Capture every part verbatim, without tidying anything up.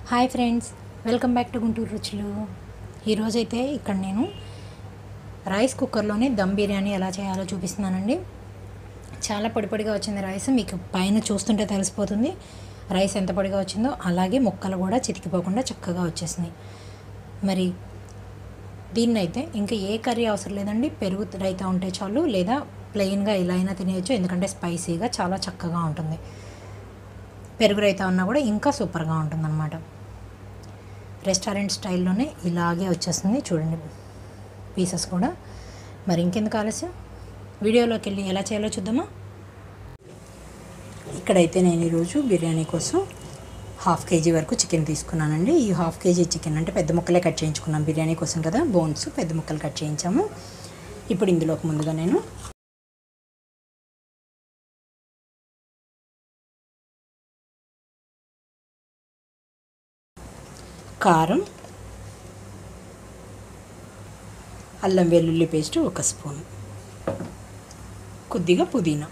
Hi friends, welcome back to Guntur రుచులు. ఈరోజైతే ఇక్కడ నేను రైస్ కుక్కర్లోనే దమ్ బిర్యానీ ఎలా చేయాలో చూపిస్తున్నానండి. చాలా పొడి పొడిగా వచ్చింది రైస్, మీకు పైన చూస్తుంటే తెలిసిపోతుంది రైస్ ఎంత పొడిగా వచ్చిందో. అలాగే ముక్కలు కూడా చితికిపోకుండా చక్కగా వచ్చేసినాయి. మరి దీన్ని అయితే ఇంకా ఏ కర్రీ అవసరం లేదండి, పెరుగు రైతా ఉంటే చాలు, లేదా ప్లెయిన్గా ఇలా అయినా తినేయచ్చు, ఎందుకంటే స్పైసీగా చాలా చక్కగా ఉంటుంది. పెరుగు రైతా ఉన్నా కూడా ఇంకా సూపర్గా ఉంటుందన్నమాట. రెస్టారెంట్ స్టైల్లోనే ఇలాగే వచ్చేస్తుంది చూడండి పీసెస్ కూడా. మరి ఇంకెందుకు ఆలస్యం, వీడియోలోకి వెళ్ళి ఎలా చేయాలో చూద్దామా. ఇక్కడైతే నేను ఈరోజు బిర్యానీ కోసం హాఫ్ కేజీ వరకు చికెన్ తీసుకున్నానండి. ఈ హాఫ్ కేజీ చికెన్ అంటే పెద్ద ముక్కలే కట్ చేయించుకున్నాం, బిర్యానీ కోసం కదా, బోన్స్ పెద్ద ముక్కలు కట్ చేయించాము. ఇప్పుడు ఇందులోకి ముందుగా నేను కారం, అల్లం వెల్లుల్లి పేస్ట్ ఒక స్పూన్, కొద్దిగా పుదీనా,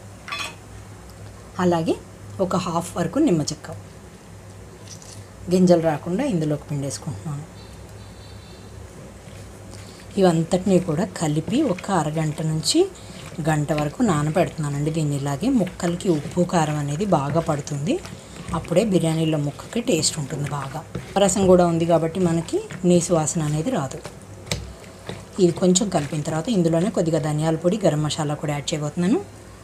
అలాగే ఒక హాఫ్ వరకు నిమ్మ చెక్క, గింజలు రాకుండా ఇందులోకి పిండేసుకుంటున్నాను. ఇవంతటినీ కూడా కలిపి ఒక అరగంట నుంచి గంట వరకు నానబెడుతున్నానండి. దీన్ని ఇలాగే ముక్కలకి ఉప్పు కారం అనేది బాగా పడుతుంది, అప్పుడే బిర్యానీలో ముక్కకి టేస్ట్ ఉంటుంది బాగా. రసం కూడా ఉంది కాబట్టి మనకి నీసు వాసన అనేది రాదు. ఇది కొంచెం కలిపిన తర్వాత ఇందులోనే కొద్దిగా ధనియాల పొడి, గరం మసాలా కూడా యాడ్ చేయబోతున్నాను.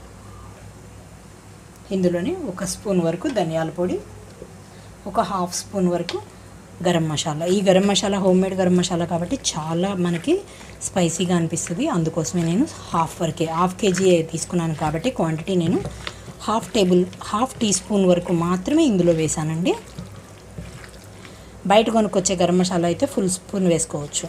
ఇందులోనే ఒక స్పూన్ వరకు ధనియాల పొడి, ఒక హాఫ్ స్పూన్ వరకు గరం మసాలా. ఈ గరం మసాలా హోమ్మేడ్ గరం మసాలా కాబట్టి చాలా మనకి స్పైసీగా అనిపిస్తుంది, అందుకోసమే నేను హాఫ్ వరకే, హాఫ్ కేజీ తీసుకున్నాను కాబట్టి క్వాంటిటీ నేను half table half teaspoon వరకు మాత్రమే ఇందులో వేసానండి. బయట కొనుక్కొచ్చే గరం మసాలా అయితే ఫుల్ స్పూన్ వేసుకోవచ్చు.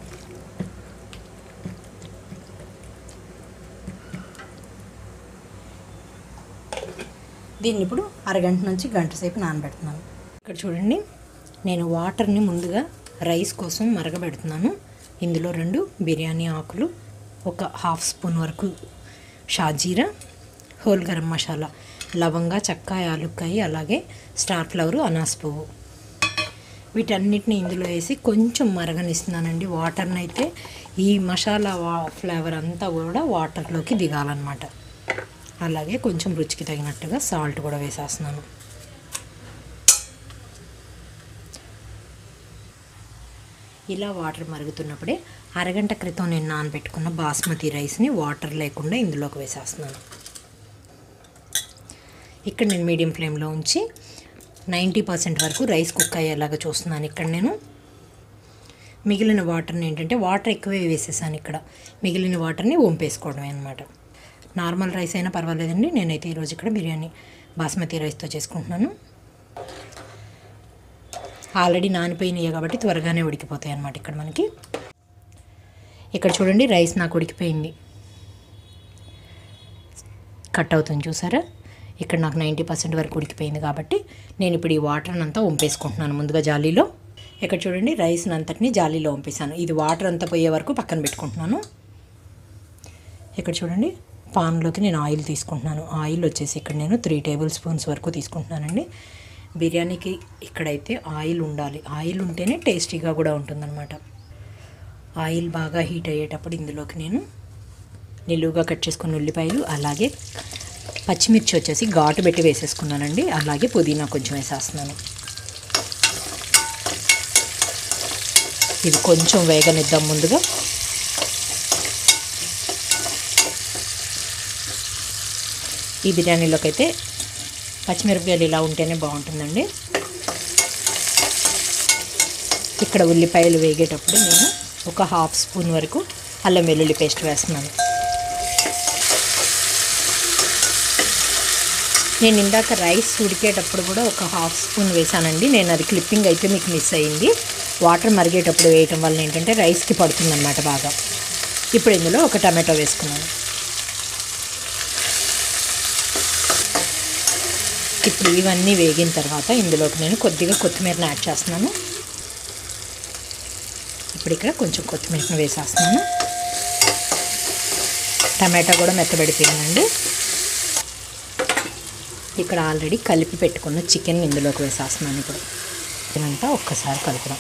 దీన్ని ఇప్పుడు అరగంట నుంచి గంట సేపు నానబెడుతున్నాను. ఇక్కడ చూడండి, నేను వాటర్ని ముందుగా రైస్ కోసం మరగబెడుతున్నాను. ఇందులో రెండు బిర్యానీ ఆకులు, ఒక హాఫ్ స్పూన్ వరకు షాజీరా, హోల్ గరం మసాలా, లవంగా, చెక్క, యాలుక్కాయ, అలాగే స్టార్ ఫ్లవరు, అనాస్ పువ్వు, వీటన్నిటిని ఇందులో వేసి కొంచెం మరగనిస్తున్నానండి. వాటర్ని అయితే ఈ మసాలా వా ఫ్లేవర్ అంతా కూడా వాటర్లోకి దిగాలన్నమాట. అలాగే కొంచెం రుచికి తగినట్టుగా సాల్ట్ కూడా వేసేస్తున్నాను. ఇలా వాటర్ మరుగుతున్నప్పుడే అరగంట క్రితం నేను నానబెట్టుకున్న బాస్మతి రైస్ని వాటర్ లేకుండా ఇందులోకి వేసేస్తున్నాను. ఇక్కడ నేను మీడియం ఫ్లేమ్లో ఉంచి నైంటీ పర్సెంట్ వరకు రైస్ కుక్ అయ్యేలాగా చూస్తున్నాను. ఇక్కడ నేను మిగిలిన వాటర్ని ఏంటంటే వాటర్ ఎక్కువే వేసేసాను, ఇక్కడ మిగిలిన వాటర్ని వంపేసుకోవడమే అనమాట. నార్మల్ రైస్ అయినా పర్వాలేదండి, నేనైతే ఈరోజు ఇక్కడ బిర్యానీ బాస్మతి రైస్తో చేసుకుంటున్నాను. ఆల్రెడీ నానిపోయినాయి కాబట్టి త్వరగానే ఉడికిపోతాయి అన్నమాట. ఇక్కడ మనకి ఇక్కడ చూడండి రైస్ నాకు ఉడికిపోయింది, కట్ అవుతుంది చూసారా. ఇక్కడ నాకు నైంటీ పర్సెంట్ వరకు ఉడికిపోయింది కాబట్టి నేను ఇప్పుడు ఈ వాటర్ని అంతా వంపేసుకుంటున్నాను ముందుగా జాలీలో. ఇక్కడ చూడండి రైస్ని అంతటిని జాలీలో వంపేసాను. ఇది వాటర్ అంతా పోయే వరకు పక్కన పెట్టుకుంటున్నాను. ఇక్కడ చూడండి పాన్లోకి నేను ఆయిల్ తీసుకుంటున్నాను. ఆయిల్ వచ్చేసి ఇక్కడ నేను త్రీ టేబుల్ స్పూన్స్ వరకు తీసుకుంటున్నానండి. బిర్యానీకి ఇక్కడైతే ఆయిల్ ఉండాలి, ఆయిల్ ఉంటేనే టేస్టీగా కూడా ఉంటుందన్నమాట. ఆయిల్ బాగా హీట్ అయ్యేటప్పుడు ఇందులోకి నేను నిలువుగా కట్ చేసుకున్న ఉల్లిపాయలు, అలాగే పచ్చిమిర్చి వచ్చేసి ఘాటు పెట్టి వేసేసుకున్నానండి. అలాగే పుదీనా కొంచెం వేసేస్తున్నాను. ఇది కొంచెం వేగనిద్దాం ముందుగా. ఈ బిర్యానీలోకి అయితే పచ్చిమిరపకాయలు ఇలా ఉంటేనే బాగుంటుందండి. ఇక్కడ ఉల్లిపాయలు వేగేటప్పుడు నేను ఒక హాఫ్ స్పూన్ వరకు అల్లం వెల్లుల్లి పేస్ట్ వేస్తున్నాను. నేను ఇందాక రైస్ ఉడికేటప్పుడు కూడా ఒక హాఫ్ స్పూన్ వేసానండి, నేను అది క్లిప్పింగ్ అయితే మీకు మిస్ అయ్యింది. వాటర్ మరిగేటప్పుడు వేయటం వల్ల ఏంటంటే రైస్కి పడుతుందన్నమాట బాగా. ఇప్పుడు ఇందులో ఒక టమాటో వేసుకున్నాను. ఇప్పుడు ఇవన్నీ వేగిన తర్వాత ఇందులోకి నేను కొద్దిగా కొత్తిమీరని యాడ్ చేస్తున్నాను. ఇప్పుడు ఇక్కడ కొంచెం కొత్తిమీరని వేసేస్తున్నాను. టమాటో కూడా మెత్తబడిపోయిందండి. ఇక్కడ ఆల్రెడీ కలిపి పెట్టుకున్న చికెన్ ఇందులోకి వేసేస్తున్నాను. ఇప్పుడు ఇదంతా ఒక్కసారి కలుపుదాం.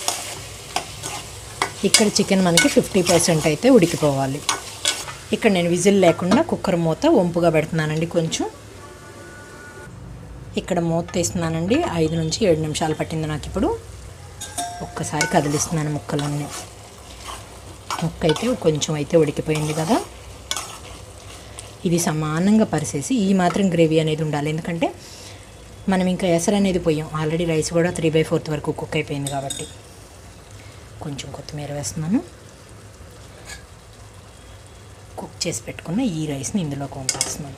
ఇక్కడ చికెన్ మనకి ఫిఫ్టీ పర్సెంట్ అయితే ఉడికిపోవాలి. ఇక్కడ నేను విజిల్ లేకుండా కుక్కర్ మూత వంపుగా పెడుతున్నానండి. కొంచెం ఇక్కడ మూత తీస్తున్నానండి. ఐదు నుంచి ఏడు నిమిషాలు పట్టింది నాకు. ఇప్పుడు ఒక్కసారి కదిలిస్తున్నాను ముక్కలన్నీ. ముక్క అయితే కొంచెం అయితే ఉడికిపోయింది కదా. ఇది సమానంగా పరిసేసి ఈ మాత్రం గ్రేవీ అనేది ఉండాలి. ఎందుకంటే మనం ఇంకా ఎసరు అనేది పోయాం. ఆల్రెడీ రైస్ కూడా త్రీ బై ఫోర్త్ వరకు కుక్ అయిపోయింది కాబట్టి. కొంచెం కొత్తిమీర వేస్తున్నాను. కుక్ చేసి పెట్టుకున్న ఈ రైస్ని ఇందులోకి వంపేస్తున్నాను.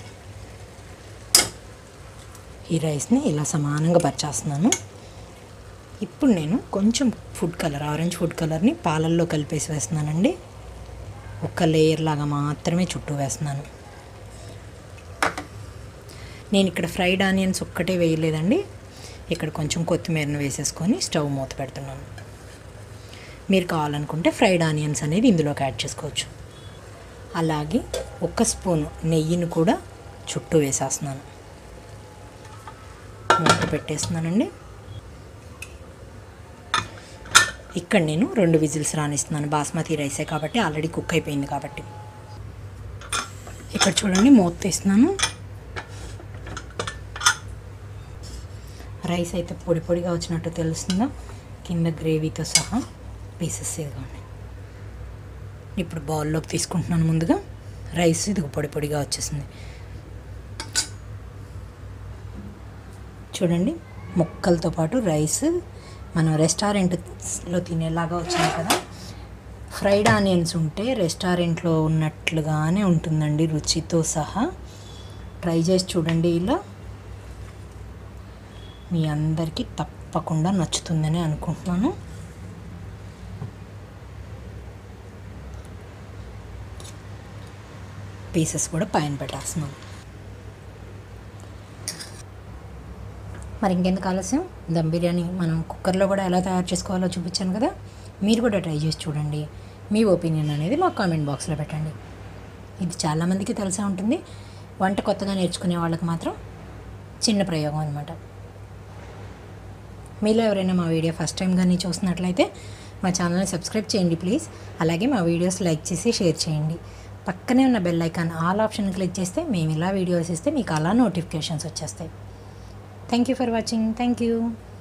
ఈ రైస్ని ఇలా సమానంగా పరిచేస్తున్నాను. ఇప్పుడు నేను కొంచెం ఫుడ్ కలర్, ఆరెంజ్ ఫుడ్ కలర్ని పాలల్లో కలిపేసి వేస్తున్నానండి. ఒక లేయర్ లాగా మాత్రమే చుట్టూ వేస్తున్నాను. నేను ఇక్కడ ఫ్రైడ్ ఆనియన్స్ ఒక్కటే వేయలేదండి. ఇక్కడ కొంచెం కొత్తిమీరను వేసేసుకొని స్టవ్ మూత పెడుతున్నాను. మీరు కావాలనుకుంటే ఫ్రైడ్ ఆనియన్స్ అనేది ఇందులోకి యాడ్ చేసుకోవచ్చు. అలాగే ఒక స్పూను నెయ్యిని కూడా చుట్టూ వేసేస్తున్నాను. మూత పెట్టేస్తున్నానండి. ఇక్కడ నేను రెండు విజిల్స్ రానిస్తున్నాను. బాస్మతి రైసే కాబట్టి ఆల్రెడీ కుక్ అయిపోయింది కాబట్టి. ఇక్కడ చూడండి మూత తీస్తున్నాను. రైస్ అయితే పొడి పొడిగా వచ్చినట్టు తెలుస్తుందా, కింద గ్రేవీతో సహా పీసెస్ ఇదిగోండి. ఇప్పుడు బౌల్లోకి తీసుకుంటున్నాను. ముందుగా రైస్ ఇది పొడి పొడిగా వచ్చేసింది చూడండి. ముక్కలతో పాటు రైస్ మనం రెస్టారెంట్లో తినేలాగా వచ్చింది కదా. ఫ్రైడ్ ఆనియన్స్ ఉంటే రెస్టారెంట్లో ఉన్నట్లుగానే ఉంటుందండి రుచితో సహా. ట్రై చేసి చూడండి. ఇలా మీ అందరికీ తప్పకుండా నచ్చుతుందని అనుకుంటున్నాను. పీసెస్ కూడా పైన పెట్టేస్తున్నాను. మరి ఇంకెందుకు ఆలస్యం, దమ్ బిర్యానీ మనం కుక్కర్లో కూడా ఎలా తయారు చేసుకోవాలో చూపించాను కదా. మీరు కూడా ట్రై చేసి చూడండి. మీ ఒపీనియన్ అనేది మా కామెంట్ బాక్స్లో పెట్టండి. ఇది చాలామందికి తెలిసే ఉంటుంది. వంట కొత్తగా నేర్చుకునే వాళ్ళకి మాత్రం చిన్న ప్రయోగం అనమాట. మీలో ఎవరైనా మా వీడియో ఫస్ట్ టైం కానీ చూస్తున్నట్లయితే మా ఛానల్ని సబ్స్క్రైబ్ చేయండి ప్లీజ్. అలాగే మా వీడియోస్ లైక్ చేసి షేర్ చేయండి. పక్కనే ఉన్న bell icon all option click చేస్తే మేము ఇలా వీడియోస్ ఇస్తే మీకు అలా నోటిఫికేషన్స్ వచ్చేస్తాయి. Thank you for watching. Thank you.